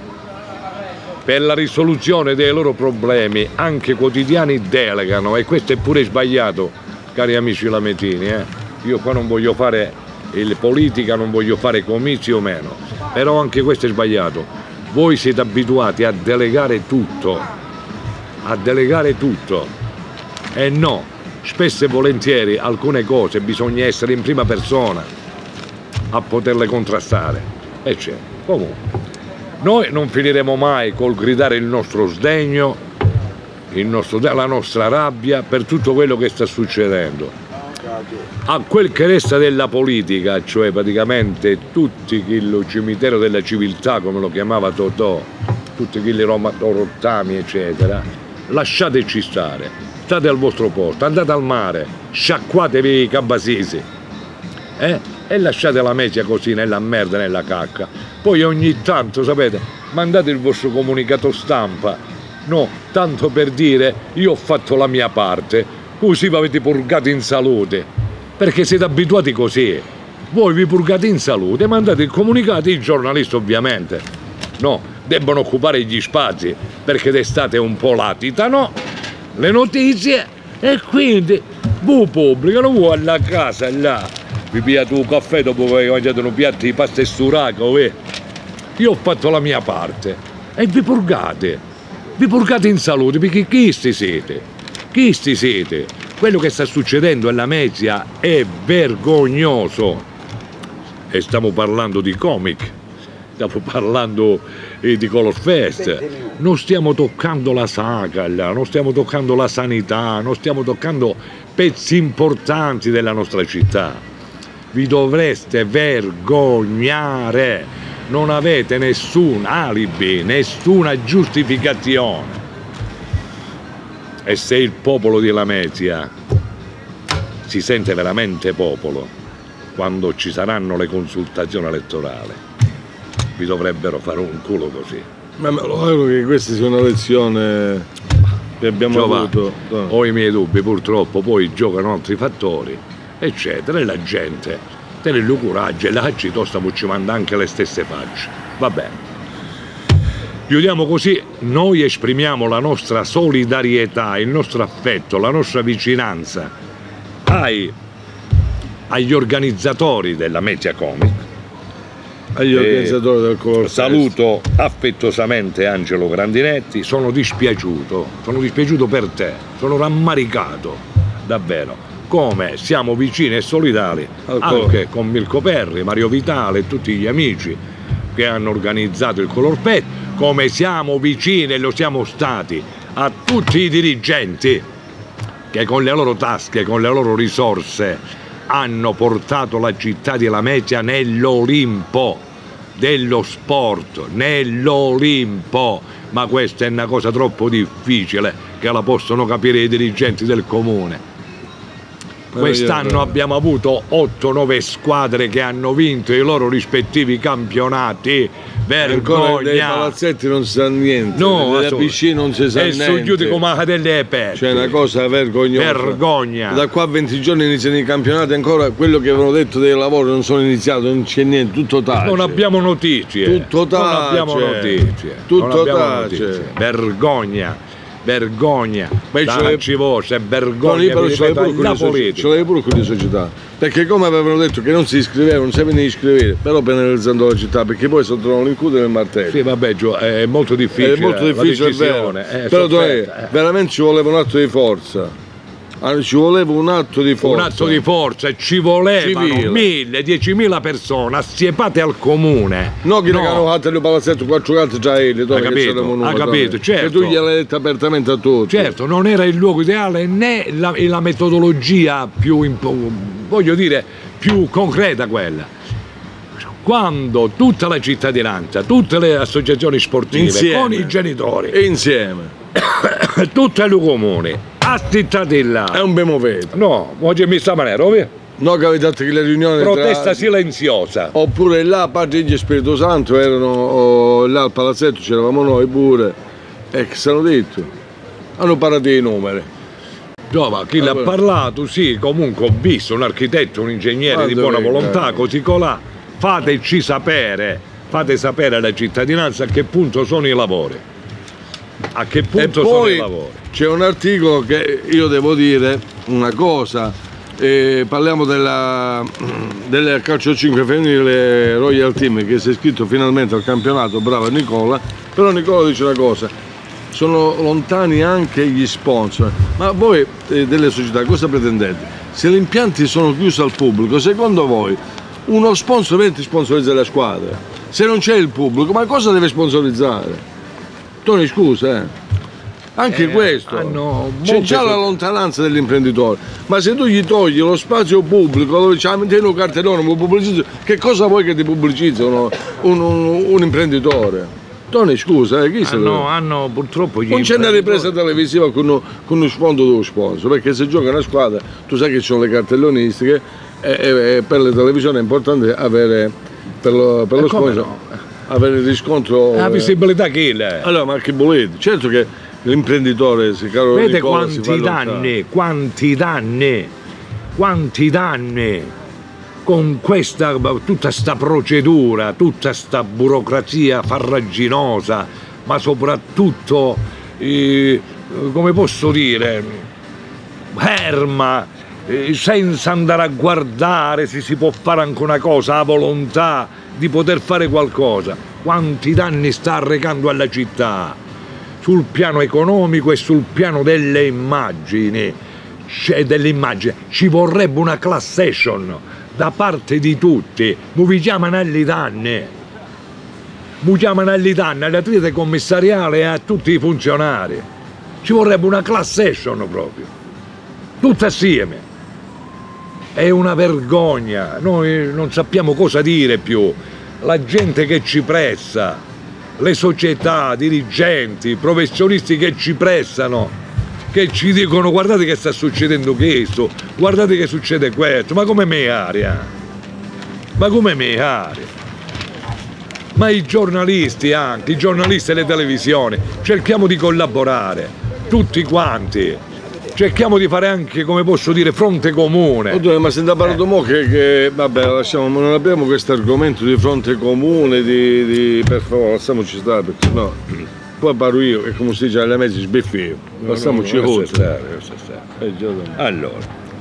Per la risoluzione dei loro problemi, anche quotidiani delegano, e questo è pure sbagliato, cari amici lametini. Eh? Io qua non voglio fare il politica, non voglio fare comizi o meno, però anche questo è sbagliato. Voi siete abituati a delegare tutto, a delegare tutto, e no, spesso e volentieri alcune cose bisogna essere in prima persona a poterle contrastare. E c'è, comunque. Noi non finiremo mai col gridare il nostro sdegno, il nostro, la nostra rabbia per tutto quello che sta succedendo. A quel che resta della politica, cioè praticamente tutti il cimitero della civiltà, come lo chiamava Totò, tutti quelli rottami, eccetera, lasciateci stare, state al vostro posto, andate al mare, sciacquatevi i cabasisi, eh? E lasciate la mesia così nella merda, nella cacca. Poi ogni tanto, sapete, mandate il vostro comunicato stampa, no, tanto per dire io ho fatto la mia parte, così vi avete purgato in salute, perché siete abituati così. Voi vi purgate in salute, mandate il comunicato, i giornalisti ovviamente, no, debbono occupare gli spazi, perché d'estate un po' latitano le notizie, e quindi voi pubblicano, voi alla casa là, vi pigliate un caffè dopo che avete mangiato un piatto di pasta e suraco, eh? Io ho fatto la mia parte e vi purgate, vi purgate in salute, perché chi sti siete? Chi sti siete? Quello che sta succedendo alla Lamezia è vergognoso, e stiamo parlando di comic, stiamo parlando eh, di Color Fest, non stiamo toccando la saga, non stiamo toccando la sanità, non stiamo toccando pezzi importanti della nostra città. Vi dovreste vergognare, non avete nessun alibi, nessuna giustificazione. E se il popolo di Lamezia si sente veramente popolo, quando ci saranno le consultazioni elettorali, vi dovrebbero fare un culo così. Ma me lo auguro che questa sia una lezione che abbiamo Giovanni, avuto. No. Ho i miei dubbi, purtroppo poi giocano altri fattori, eccetera, e la gente tiene il coraggio e la citosta ci manda anche le stesse facce. Va bene. Chiudiamo così, noi esprimiamo la nostra solidarietà, il nostro affetto, la nostra vicinanza ai, agli organizzatori della Lamezia Comic, agli organizzatori del Color Fest. Saluto affettuosamente Angelo Grandinetti, sono dispiaciuto, sono dispiaciuto per te, sono rammaricato, davvero, come siamo vicini e solidari anche con Mirko Perri, Mario Vitale e tutti gli amici che hanno organizzato il Color Fest, come siamo vicini e lo siamo stati a tutti i dirigenti che con le loro tasche, con le loro risorse hanno portato la città di Lamezia nell'Olimpo dello sport, nell'Olimpo, ma questa è una cosa troppo difficile che la possono capire i dirigenti del comune. Quest'anno abbiamo avuto otto nove squadre che hanno vinto i loro rispettivi campionati. Vergogna! Dei palazzetti non si sa niente, no, della P C non si sa e niente. E sono chiusi come la delle pette. C'è una cosa vergognosa. Vergogna! Da qua a venti giorni iniziano i campionati, ancora quello che avevano detto dei lavori non sono iniziati, non c'è niente, tutto tace. Non abbiamo notizie. Tutto tace. Non abbiamo notizie. Tutto non abbiamo tace. Notizie. Vergogna! Vergogna, ma darci voce, vergogna, no, ce l'avevo pure con le società, perché come avevano detto che non si iscrivevano, non si venivano a iscrivere, però penalizzando la città, perché poi si trovano l'incudo nel martello. Sì, vabbè, è molto difficile, è molto difficile, è vero. È però soffetta, eh. veramente ci voleva un atto di forza. Ah, ci voleva un atto di forza. Un atto di forza, ci volevano Civile. mille, diecimila persone assiepate al comune. No, che ne hanno fatto il palazzetto quattro gatti già elli, Ha capito, ha capito, certo. E tu gliel'hai detto apertamente a tutti. Certo, non era il luogo ideale né la, la metodologia più, impo- voglio dire, più concreta quella. Quando tutta la cittadinanza, tutte le associazioni sportive, Insieme. con i genitori, E insieme. tutte le comuni, assittate là. È un bemoveto. No, oggi mi sta maniera, ovvio? No, che avete detto che le riunioni Protesta tra... silenziosa. Oppure là, a parte gli Spirito Santo, erano oh, là al palazzetto, c'eravamo noi pure. E che si hanno detto? Hanno parlato i numeri. No, ma chi l'ha Allora. parlato, sì, comunque ho visto un architetto, un ingegnere di Quando buona venga. volontà, così colà. Fateci sapere, fate sapere alla cittadinanza a che punto sono i lavori. A che E punto sono i poi lavori. c'è un articolo che io devo dire una cosa, eh, parliamo della, del calcio cinque femminile Royal Team che si è iscritto finalmente al campionato, bravo Nicola, però Nicola dice una cosa, sono lontani anche gli sponsor, ma voi eh, delle società cosa pretendete? Se gli impianti sono chiusi al pubblico, secondo voi uno sponsor viene sponsorizza la squadra? Se non c'è il pubblico, ma cosa deve sponsorizzare? Tony, scusa, eh. Anche Eh, questo. hanno C'è molte già so- la lontananza dell'imprenditore. Ma se tu gli togli lo spazio pubblico dove c'è un cartellone, un pubblicizzo, che cosa vuoi che ti pubblicizzi uno- un, un- un imprenditore? Tony, scusa, eh, chi se Hanno, lo... hanno purtroppo gli Non c'è una imprenditori- ripresa televisiva con uno, con uno sfondo dello sponsor, perché se gioca una squadra, tu sai che ci sono le cartellonistiche e, e- e per le televisioni è importante avere per lo, per lo E come sponsor no? avere il riscontro. La eh. visibilità che è. Allora, ma che volete? Certo che l'imprenditore, se caro Vede Nicola, si fa quanti lontano. danni, quanti danni, quanti danni con questa, tutta sta procedura, tutta sta burocrazia farraginosa, ma soprattutto, eh, come posso dire, ferma, eh, senza andare a guardare se si può fare anche una cosa, a volontà di poter fare qualcosa. Quanti danni sta arrecando alla città? Sul piano economico e sul piano delle immagini, cioè delle immagini, ci vorrebbe una class action da parte di tutti, mu vi chiamano agli danni, mu chiamano agli danni alla trite commissariale e a tutti i funzionari, ci vorrebbe una class action proprio, tutte assieme, è una vergogna, noi non sappiamo cosa dire più, la gente che ci pressa, le società, dirigenti, professionisti che ci pressano, che ci dicono guardate che sta succedendo questo, guardate che succede questo, ma come me aria? Ma come me aria? Ma i giornalisti anche, i giornalisti e le televisioni, cerchiamo di collaborare, tutti quanti, cerchiamo di fare anche, come posso dire, fronte comune. Oddio, ma se da parlato mo che, che vabbè, lasciamo, ma non abbiamo questo argomento di fronte comune, di, di per favore, lasciamoci stare, perché no, poi parlo io e come si dice alle mezze sbiffio, lasciamoci No, no, oltre. lascia stare, lascia stare. Eh, già da- Allora,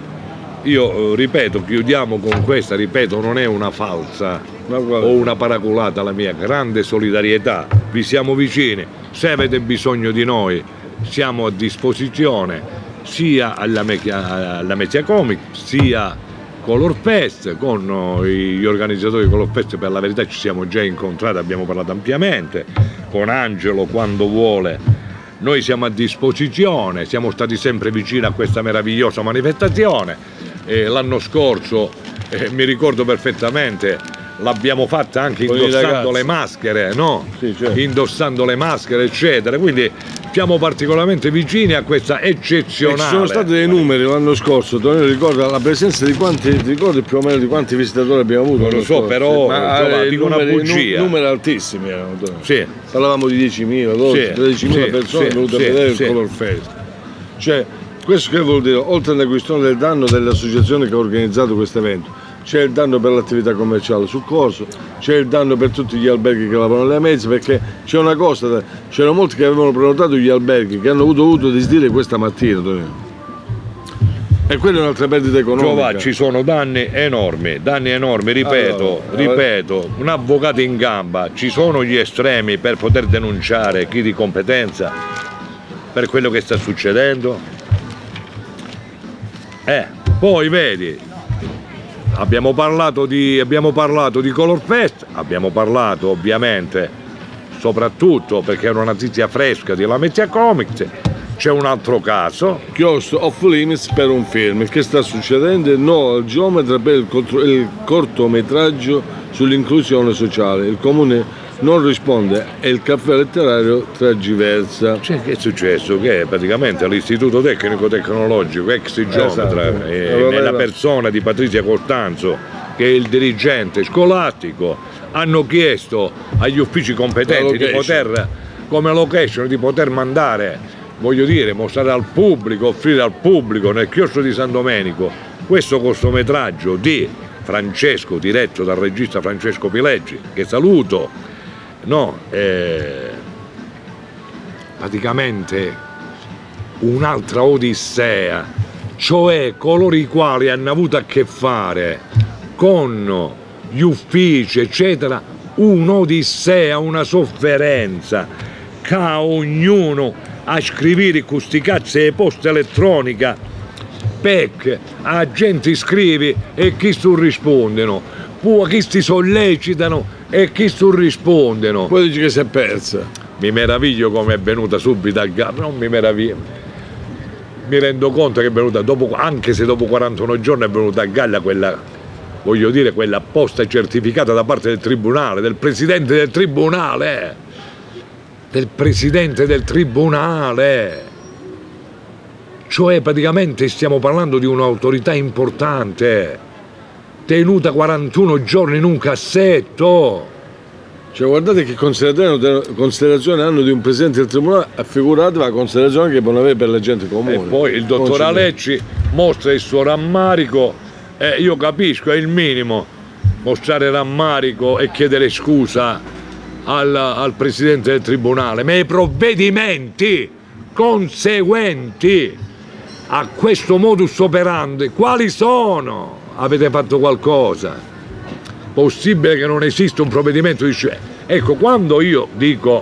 io eh, ripeto, chiudiamo con questa, ripeto, non è una falsa Ma guarda, o una paraculata, la mia grande solidarietà, vi siamo vicini, se avete bisogno di noi siamo a disposizione sia alla, Mecchia- alla Mezia Comic sia Color Fest, con eh, gli organizzatori di Color Fest per la verità ci siamo già incontrati, abbiamo parlato ampiamente, con Angelo quando vuole, noi siamo a disposizione, siamo stati sempre vicini a questa meravigliosa manifestazione, e l'anno scorso eh, mi ricordo perfettamente, l'abbiamo fatta anche Con i indossando ragazzi. le maschere, no? Sì, certo. Indossando le maschere, eccetera, quindi siamo particolarmente vicini a questa E eccezionale. ci sono stati dei numeri l'anno scorso, Tonino ricorda la presenza di quanti, ti ricordi più o meno di quanti visitatori abbiamo avuto? Non lo l'anno so, scorso? però, Ma, Giova, eh, dico una numeri, bugia. nu- numeri altissimi erano, Tonino. Sì, Parlavamo di diecimila, dodici, Sì, tredicimila sì, persone sì, venute sì, a vedere sì. il Color Fest. Cioè, questo che vuol dire? Oltre alla questione del danno dell'associazione che ha organizzato questo evento, c'è il danno per l'attività commerciale sul corso, c'è il danno per tutti gli alberghi che lavorano alle mezze, perché c'è una cosa, da- c'erano molti che avevano prenotato gli alberghi che hanno dovuto disdire questa mattina, Tonino. E quella è un'altra perdita economica. Giova, ci sono danni enormi, danni enormi, ripeto, Allora, ripeto, un avvocato in gamba, ci sono gli estremi per poter denunciare chi di competenza per quello che sta succedendo? Eh, poi vedi, abbiamo parlato di, abbiamo parlato di Color Fest, abbiamo parlato ovviamente, soprattutto perché è una notizia fresca di Lamezia Comics, c'è un altro caso. Chiostro off limits per un film. Che sta succedendo? No al geometra per il, contro- il cortometraggio sull'inclusione sociale. Il comune non risponde e il caffè letterario tergiversa. Cioè, che è successo? Che praticamente l'Istituto Tecnico Tecnologico ex geometra, Esatto. eh, Allora, nella era- persona di Patrizia Costanzo, che è il dirigente scolastico, hanno chiesto agli uffici competenti di location. poter, come location, di poter mandare, voglio dire, mostrare al pubblico, offrire al pubblico nel chiostro di San Domenico questo cortometraggio di Francesco, diretto dal regista Francesco Pileggi, che saluto. No, eh, praticamente un'altra odissea, cioè coloro i quali hanno avuto a che fare con gli uffici, eccetera, un'odissea, una sofferenza, che ognuno a scrivere questi cazzi e posta elettronica, pec, a gente scrivi e chi su rispondono, poi chi si sollecitano e chi su rispondono. Poi dici che si è persa. Mi meraviglio come è venuta subito a galla, non mi meraviglio, mi rendo conto che è venuta dopo, anche se dopo quarantuno giorni è venuta a galla quella, voglio dire, quella posta certificata da parte del tribunale, del presidente del tribunale, del presidente del tribunale. Cioè praticamente stiamo parlando di un'autorità importante, tenuta quarantuno giorni in un cassetto. Cioè guardate che considerazione, considerazione hanno di un presidente del tribunale, figuratevi la considerazione che possono avere per la gente comune. E poi il dottor Alecci mostra il suo rammarico, e io capisco, è il minimo, mostrare rammarico e chiedere scusa al, al presidente del tribunale, ma i provvedimenti conseguenti a questo modus operandi quali sono? Avete fatto qualcosa? Possibile che non esista un provvedimento di scelta? Ecco, quando io dico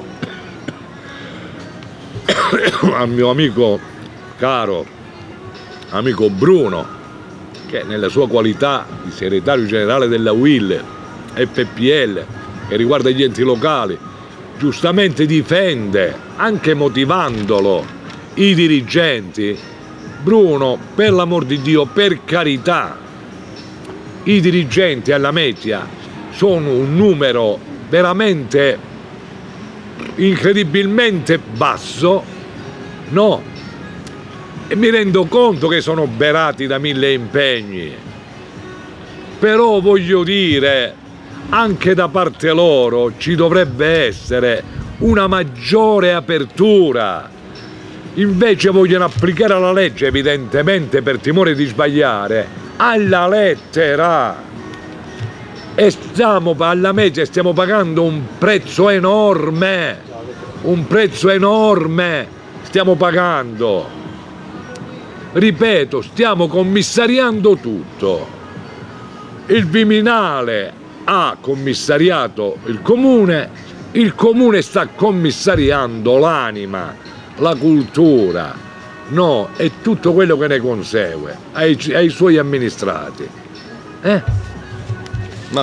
al mio amico caro amico Bruno, che nella sua qualità di segretario generale della U I L F P L, che riguarda gli enti locali, giustamente difende, anche motivandolo, i dirigenti, Bruno, per l'amor di Dio, per carità, i dirigenti alla Lamezia sono un numero veramente incredibilmente basso, no? E mi rendo conto che sono berati da mille impegni, però voglio dire, anche da parte loro ci dovrebbe essere una maggiore apertura. Invece vogliono applicare la legge, evidentemente per timore di sbagliare, alla lettera, e stiamo alla media stiamo pagando un prezzo enorme, un prezzo enorme stiamo pagando, ripeto, stiamo commissariando tutto. Il Viminale ha commissariato il comune, il comune sta commissariando l'anima, la cultura, no, e tutto quello che ne consegue ai, ai suoi amministrati. Eh? Ma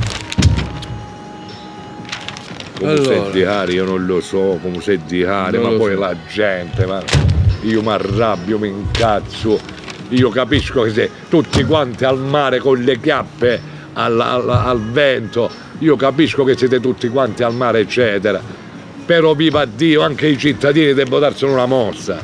come allora, se diare, io non lo so come se diare, ma poi so. La gente, ma io mi arrabbio, mi incazzo, io capisco che se tutti quanti al mare con le chiappe al, al, al vento, io capisco che siete tutti quanti al mare eccetera, però viva Dio, anche i cittadini devono darsene una mossa.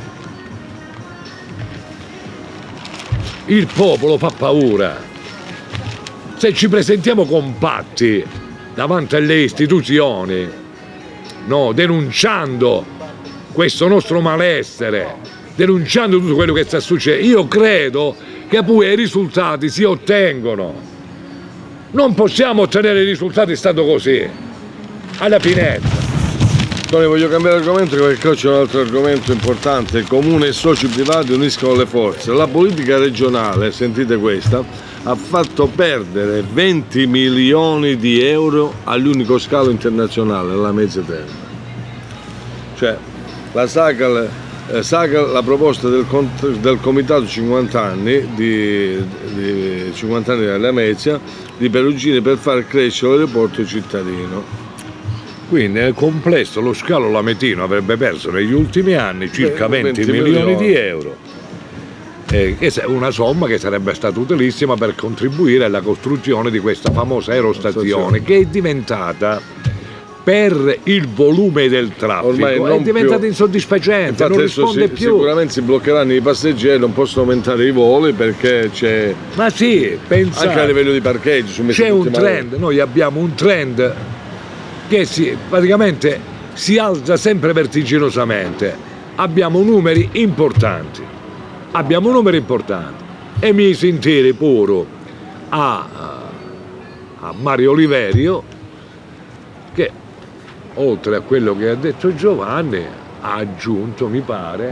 Il popolo fa paura. Se ci presentiamo compatti davanti alle istituzioni, no, denunciando questo nostro malessere, denunciando tutto quello che sta succedendo, io credo che poi i risultati si ottengono. Non possiamo ottenere i risultati stando così, alla finestra. Tony, voglio cambiare argomento perché oggi c'è un altro argomento importante. Il comune e i soci privati uniscono le forze. La politica regionale, sentite questa, ha fatto perdere venti milioni di euro all'unico scalo internazionale, la Mezza Terra. Cioè, la Sacal Eh, Saga la proposta del, del comitato cinquanta anni di, di cinquanta anni della Lamezia di Perugini per far crescere l'aeroporto cittadino. Quindi nel complesso lo scalo lametino avrebbe perso negli ultimi anni circa Beh, venti, venti milioni, milioni di euro. Eh, che è una somma che sarebbe stata utilissima per contribuire alla costruzione di questa famosa aerostazione, che è diventata, per il volume del traffico, è diventata più insoddisfacente. Infatti non risponde si, più. Sicuramente si bloccheranno i passeggeri, non possono aumentare i voli perché c'è. Ma sì, pensate, anche a livello di parcheggio c'è un trend, noi abbiamo un trend che si, praticamente si alza sempre vertiginosamente. Abbiamo numeri importanti. Abbiamo numeri importanti. E mi sentire pure a, a Mario Oliverio che, oltre a quello che ha detto Giovanni, ha aggiunto, mi pare,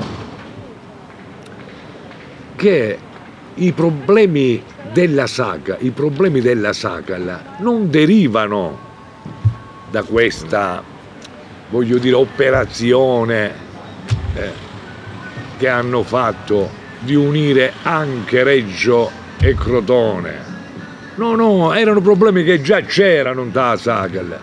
che i problemi della saga, i problemi della saga non derivano da questa, voglio dire, operazione eh, che hanno fatto di unire anche Reggio e Crotone. No, no, erano problemi che già c'erano da Sagal.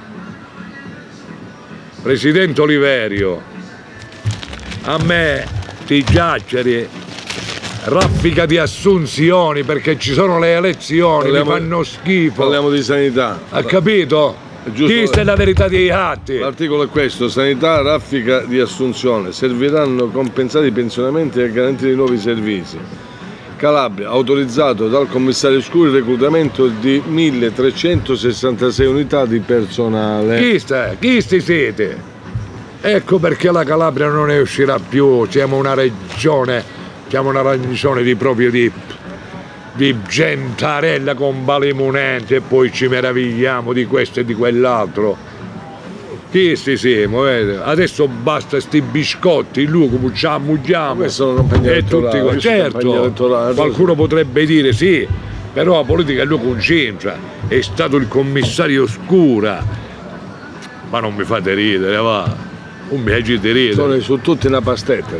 Presidente Oliverio, a me ti giaceri raffica di assunzioni perché ci sono le elezioni, parliamo, mi fanno schifo. Parliamo di sanità. Ha capito? Questa è la verità dei atti. L'articolo è questo: sanità, raffica di assunzione, serviranno compensati i pensionamenti e garantire nuovi servizi. Calabria, autorizzato dal commissario Scuri il reclutamento di milletrecentosessantasei unità di personale. Chi sta? Chi sti siete? Ecco perché la Calabria non ne uscirà più, siamo una regione, siamo una regione di proprio di, di gentarella con balimunente e poi ci meravigliamo di questo e di quell'altro. Chi sti siamo? Eh? Adesso basta sti biscotti, lui come ci ammugliamo. Questa è una campagna elettorale. Certo, qualcuno potrebbe dire sì, però la politica lui concentra, è stato il commissario Scura. Ma non mi fate ridere, va, non mi agite ridere. Sono su tutti una pastetta.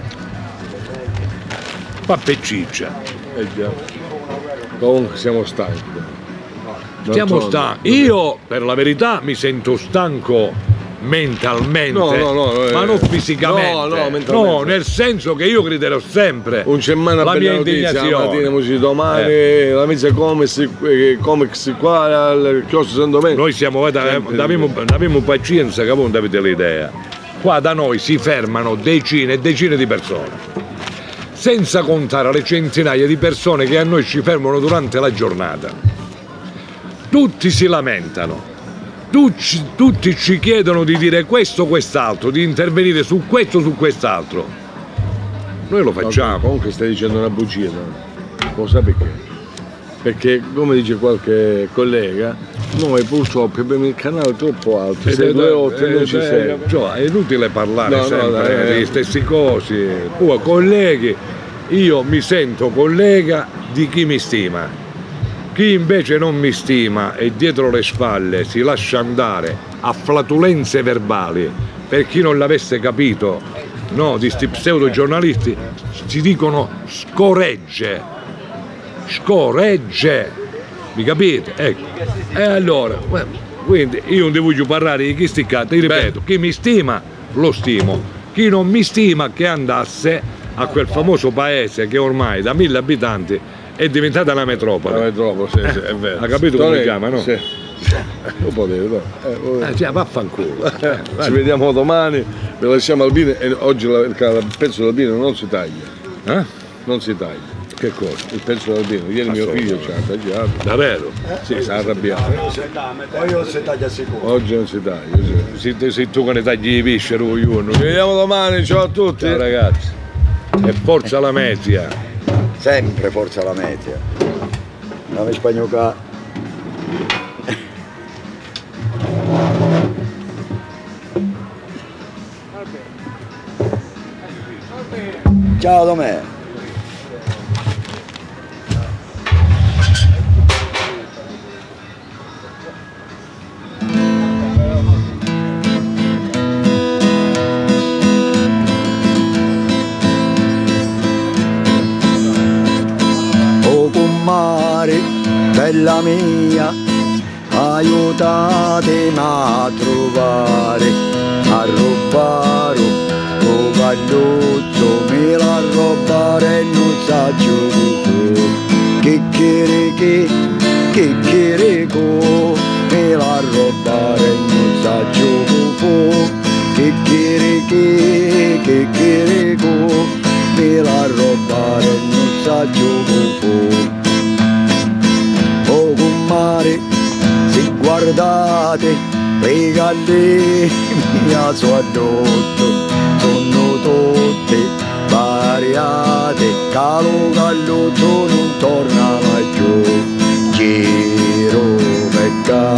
Pappeciccia. Eh già. Comunque siamo stanchi. Stiamo stanchi. Io, per la verità, mi sento stanco mentalmente, no, no, no, eh, ma non fisicamente. No, no, mentalmente. No, nel senso che io griderò sempre un cemmana la mia notizia, indignazione. La mattina musica domani, eh. la mezza comics, comics qua, al chiostro San Domenico. Noi siamo, abbiamo pazienza, che voi non avete l'idea. Qua da noi si fermano decine e decine di persone, senza contare le centinaia di persone che a noi ci fermano durante la giornata. Tutti si lamentano, tutti, tutti ci chiedono di dire questo o quest'altro, di intervenire su questo o su quest'altro. Noi lo facciamo. No, comunque stai dicendo una bugia, no? Lo sai perché? Perché, come dice qualche collega, noi purtroppo abbiamo il canale troppo alto, se due volte non ci sei. Cioè, è inutile parlare no, sempre no, dai, di eh. stessi cose. Poi colleghi, io mi sento collega di chi mi stima. Chi invece non mi stima e dietro le spalle si lascia andare a flatulenze verbali, per chi non l'avesse capito, no, di sti pseudo giornalisti, si dicono scoregge, scoregge, mi capite? Ecco. E allora, quindi io non devo parlare di chi sticcato, ti ripeto, Beh. chi mi stima lo stimo, chi non mi stima che andasse a quel famoso paese che ormai da mille abitanti è diventata una metropoli. La metropoli, sì, sì, è vero. Ha capito come si chiama, no? Sì. Lo potete, no? Eh, cioè, vaffanculo. Eh, ci vediamo domani, ve lo lasciamo al vino e oggi il pezzo dell'albino non si taglia. Eh? Non si taglia. Che cosa? Il pezzo dell'albino. Ieri mio figlio ci ha tagliato. Davvero? Sì, si è arrabbiato. Poi non si taglia sicuro. Oggi non si taglia, sì. Se, se tu che ne tagli i visceri, io non. Ci vediamo domani, ciao a tutti. Ciao ragazzi. E forza la Mesia. Sempre forza la media. Nave spagnola. Ciao Domè. figlia mia, aiutatemi a trovare, a rubare un pagliuzzo, me la rubare e non sa giù. Che che che, che che me la rubare e non sa giù. Che che che, che che me la rubare e non sa giù. Oh mare, se guardate le galline mia sono addosso, sono tutte variate, calo galluzzo non torna mai più. Giro per qua,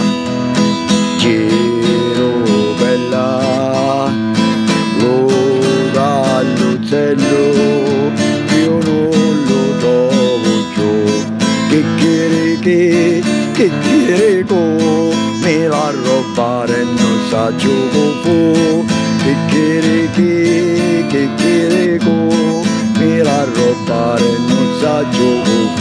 giro per là, lo galluzzello io non lo trovo più. Che che che, che che me la rubare e non sa giù. Che che che, che che me la rubare e non sa giù.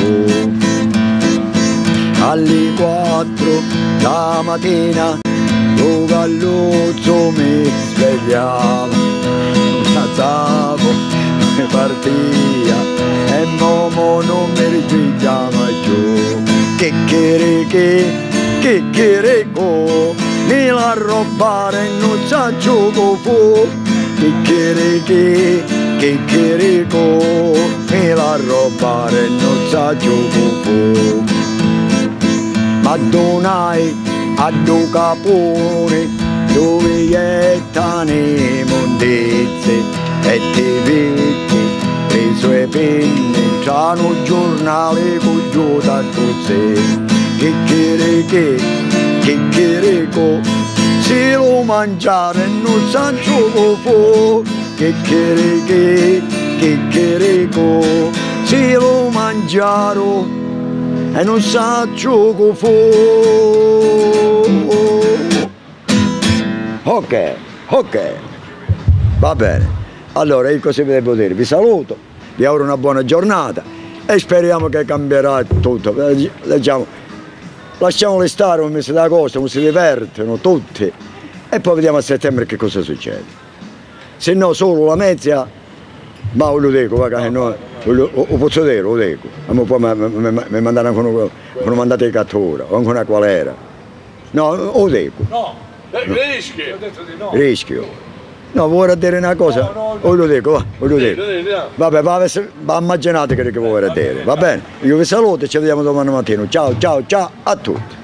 Alle quattro la mattina lo galluzzo mi svegliava, alzavo e partia e momo non mi risvegliava più. Che che che, che che me la rubare e non sa giù. Che che che, che che me la rubare e non sa giù. Ma donai a do capone dove gettane mondezze e ti vedi le sue penne tra un giornale con giù da così. Che che che, che che se lo mangiare non sa giù. Che che che, che che se lo mangiaro e non sa giù. Ok, ok, va bene. Allora io cosa vi devo dire? Vi saluto, vi auguro una buona giornata e speriamo che cambierà tutto. Leggiamo, lasciamoli stare un mese d'agosto, come si divertono tutti e poi vediamo a settembre che cosa succede. Se no solo la mezza, ma lo dico, va, no, lo, lo posso dire, lo dico, ma poi mi mandano ancora, mi mandate il cattura, o ancora qual era. No, lo dico. No, rischio. Rischio. No, vuoi dire una cosa? No, no, no. O lo dico, va, o lo dico. Vabbè, va, va immaginate che vuoi dire, va bene? Io vi saluto e ci vediamo domani mattina. Ciao, ciao, ciao a tutti.